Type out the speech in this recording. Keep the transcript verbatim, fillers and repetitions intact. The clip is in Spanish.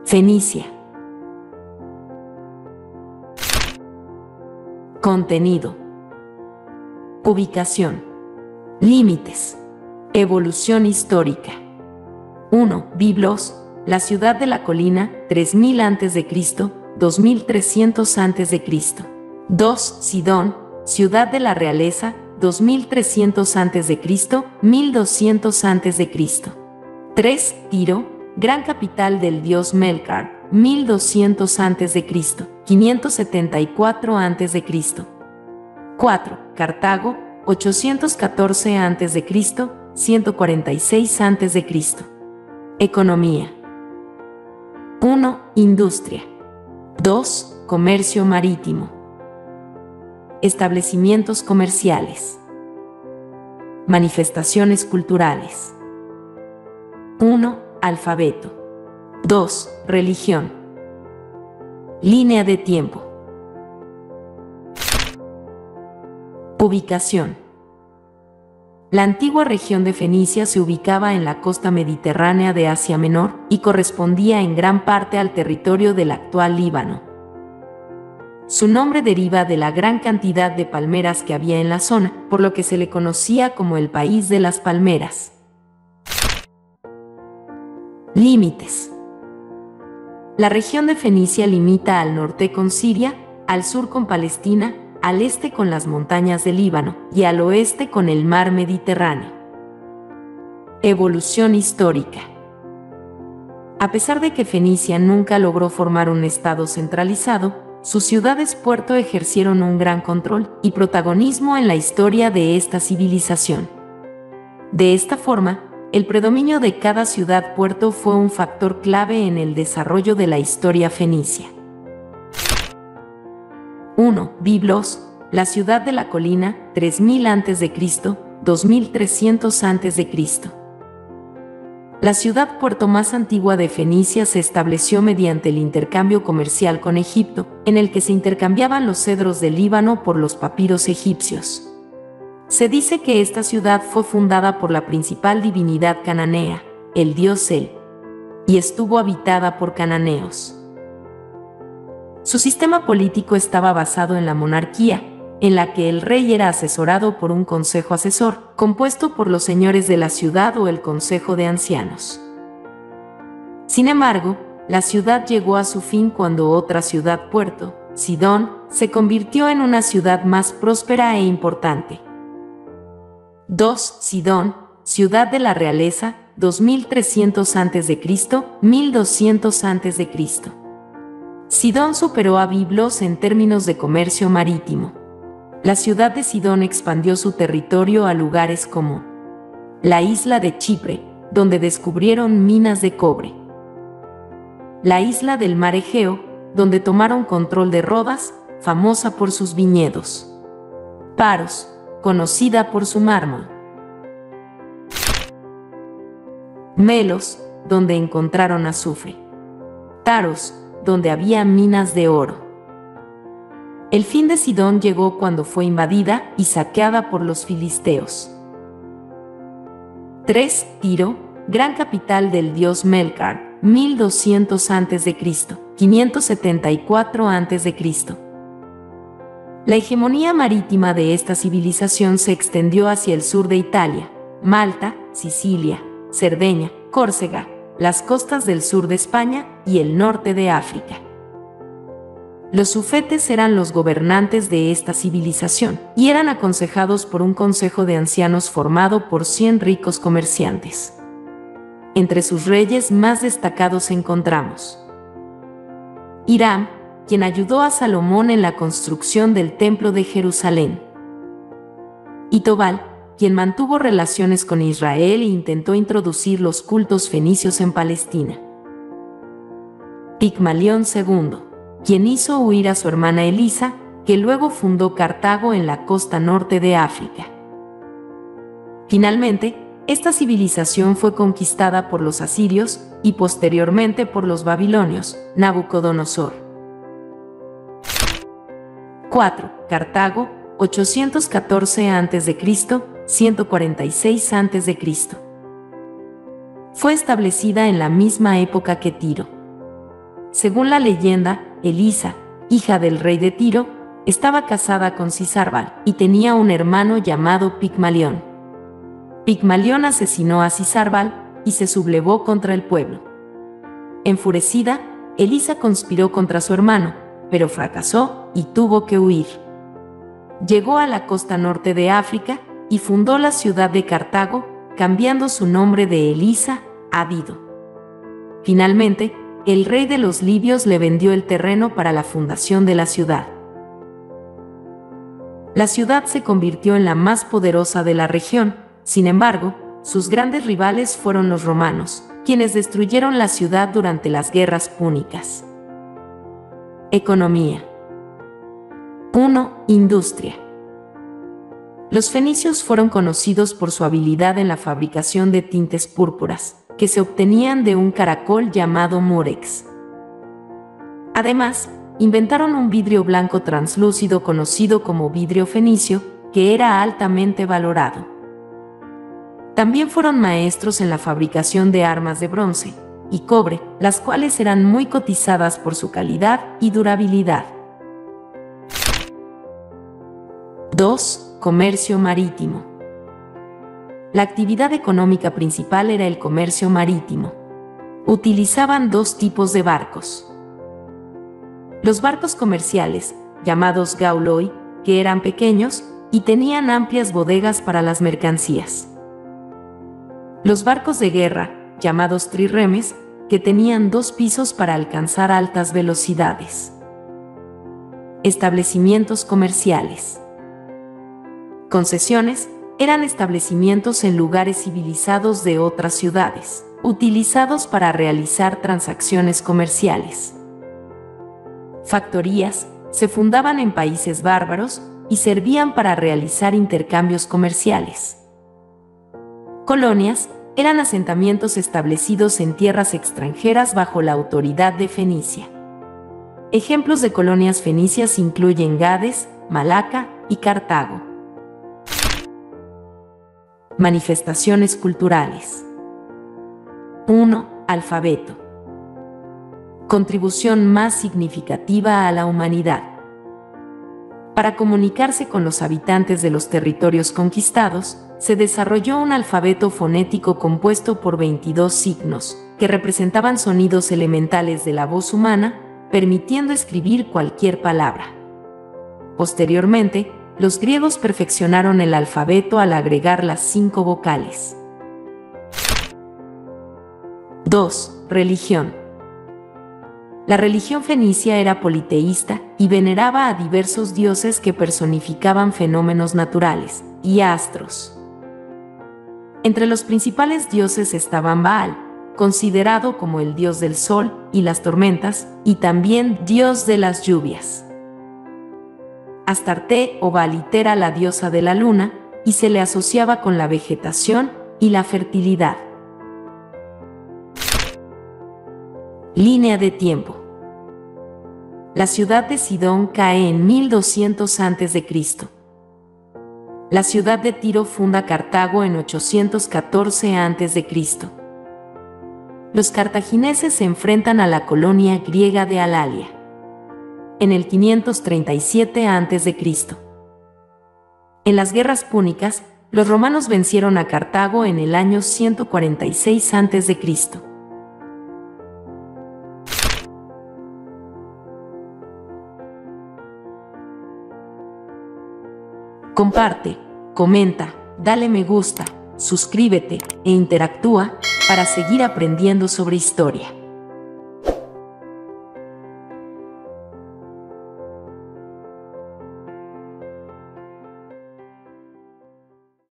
Fenicia. Contenido. Ubicación. Límites. Evolución histórica. uno. Biblos, la ciudad de la colina, tres mil antes de Cristo, dos mil trescientos antes de Cristo. dos. Sidón, ciudad de la realeza, dos mil trescientos antes de Cristo, mil doscientos antes de Cristo. tres. Tiro, gran capital del dios Melkart, mil doscientos antes de Cristo, quinientos setenta y cuatro antes de Cristo. cuatro. Cartago, ochocientos catorce antes de Cristo, ciento cuarenta y seis antes de Cristo. Economía. uno. Industria. dos. Comercio marítimo. Establecimientos comerciales. Manifestaciones culturales. uno. Alfabeto. dos. Religión. Línea de tiempo. Ubicación. La antigua región de Fenicia se ubicaba en la costa mediterránea de Asia Menor y correspondía en gran parte al territorio del actual Líbano. Su nombre deriva de la gran cantidad de palmeras que había en la zona, por lo que se le conocía como el país de las palmeras. Límites. La región de Fenicia limita al norte con Siria, al sur con Palestina, al este con las montañas del Líbano y al oeste con el mar Mediterráneo. Evolución histórica. A pesar de que Fenicia nunca logró formar un estado centralizado, sus ciudades-puerto ejercieron un gran control y protagonismo en la historia de esta civilización. De esta forma, el predominio de cada ciudad-puerto fue un factor clave en el desarrollo de la historia fenicia. uno. Biblos, la ciudad de la colina, tres mil antes de Cristo, dos mil trescientos antes de Cristo. La ciudad-puerto más antigua de Fenicia se estableció mediante el intercambio comercial con Egipto, en el que se intercambiaban los cedros del Líbano por los papiros egipcios. Se dice que esta ciudad fue fundada por la principal divinidad cananea, el dios El, y estuvo habitada por cananeos. Su sistema político estaba basado en la monarquía, en la que el rey era asesorado por un consejo asesor, compuesto por los señores de la ciudad o el consejo de ancianos. Sin embargo, la ciudad llegó a su fin cuando otra ciudad-puerto, Sidón, se convirtió en una ciudad más próspera e importante. dos. Sidón, ciudad de la realeza, dos mil trescientos antes de Cristo, mil doscientos antes de Cristo. Sidón superó a Biblos en términos de comercio marítimo. La ciudad de Sidón expandió su territorio a lugares como la isla de Chipre, donde descubrieron minas de cobre; la isla del mar Egeo, donde tomaron control de Rodas, famosa por sus viñedos; Paros, conocida por su mármol; Melos, donde encontraron azufre; Taros, donde había minas de oro. El fin de Sidón llegó cuando fue invadida y saqueada por los filisteos. tres. Tiro, gran capital del dios Melkart, mil doscientos antes de Cristo, quinientos setenta y cuatro antes de Cristo. La hegemonía marítima de esta civilización se extendió hacia el sur de Italia, Malta, Sicilia, Cerdeña, Córcega, las costas del sur de España y el norte de África. Los sufetes eran los gobernantes de esta civilización y eran aconsejados por un consejo de ancianos formado por cien ricos comerciantes. Entre sus reyes más destacados encontramos Hiram, quien ayudó a Salomón en la construcción del Templo de Jerusalén; y Tobal, quien mantuvo relaciones con Israel e intentó introducir los cultos fenicios en Palestina; Pigmalión segundo, quien hizo huir a su hermana Elisa, que luego fundó Cartago en la costa norte de África. Finalmente, esta civilización fue conquistada por los asirios y posteriormente por los babilonios, Nabucodonosor. cuatro. Cartago, ochocientos catorce antes de Cristo, ciento cuarenta y seis antes de Cristo. Fue establecida en la misma época que Tiro. según la leyenda, Elisa, hija del rey de Tiro, estaba casada con Cisarbal y tenía un hermano llamado Pigmalión. Pigmalión asesinó a Cisarbal y se sublevó contra el pueblo. Enfurecida, Elisa conspiró contra su hermano, pero fracasó y tuvo que huir. Llegó a la costa norte de África y fundó la ciudad de Cartago, cambiando su nombre de Elisa a Dido. Finalmente, el rey de los libios le vendió el terreno para la fundación de la ciudad. La ciudad se convirtió en la más poderosa de la región. Sin embargo, sus grandes rivales fueron los romanos, quienes destruyeron la ciudad durante las guerras púnicas. Economía. uno. Industria. Los fenicios fueron conocidos por su habilidad en la fabricación de tintes púrpuras, que se obtenían de un caracol llamado murex. Además, inventaron un vidrio blanco translúcido conocido como vidrio fenicio, que era altamente valorado. También fueron maestros en la fabricación de armas de bronce y cobre, las cuales eran muy cotizadas por su calidad y durabilidad. dos. Comercio marítimo. La actividad económica principal era el comercio marítimo. Utilizaban dos tipos de barcos. Los barcos comerciales, llamados gauloi, que eran pequeños y tenían amplias bodegas para las mercancías. Los barcos de guerra, llamados trirremes, que tenían dos pisos para alcanzar altas velocidades. Establecimientos comerciales. Concesiones eran establecimientos en lugares civilizados de otras ciudades, utilizados para realizar transacciones comerciales. Factorías se fundaban en países bárbaros y servían para realizar intercambios comerciales. Colonias eran asentamientos establecidos en tierras extranjeras bajo la autoridad de Fenicia. Ejemplos de colonias fenicias incluyen Gades, Malaca y Cartago. Manifestaciones culturales. uno. Alfabeto. Contribución más significativa a la humanidad. Para comunicarse con los habitantes de los territorios conquistados, se desarrolló un alfabeto fonético compuesto por veintidós signos, que representaban sonidos elementales de la voz humana, permitiendo escribir cualquier palabra. Posteriormente, los griegos perfeccionaron el alfabeto al agregar las cinco vocales. dos. Religión. La religión fenicia era politeísta y veneraba a diversos dioses que personificaban fenómenos naturales y astros. Entre los principales dioses estaban Baal, considerado como el dios del sol y las tormentas, y también dios de las lluvias. Astarte o Baalite era la diosa de la luna y se le asociaba con la vegetación y la fertilidad. Línea de tiempo. La ciudad de Sidón cae en mil doscientos antes de Cristo. La ciudad de Tiro funda Cartago en ochocientos catorce antes de Cristo. Los cartagineses se enfrentan a la colonia griega de Alalia en el quinientos treinta y siete antes de Cristo. En las guerras púnicas, los romanos vencieron a Cartago en el año ciento cuarenta y seis antes de Cristo. Comparte, comenta, dale me gusta, suscríbete e interactúa para seguir aprendiendo sobre historia.